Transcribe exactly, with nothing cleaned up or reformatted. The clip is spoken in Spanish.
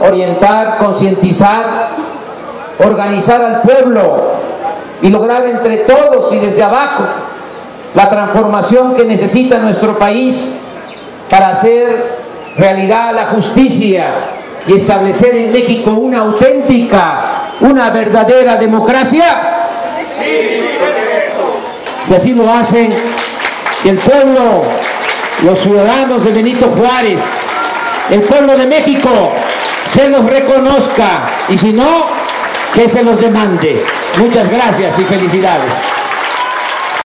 orientar, concientizar, organizar al pueblo y lograr entre todos y desde abajo la transformación que necesita nuestro país para hacer realidad la justicia y establecer en México una auténtica, una verdadera democracia. Si así lo hacen, que el pueblo, los ciudadanos de Benito Juárez, el pueblo de México, se los reconozca, y si no, que se los demande. Muchas gracias y felicidades.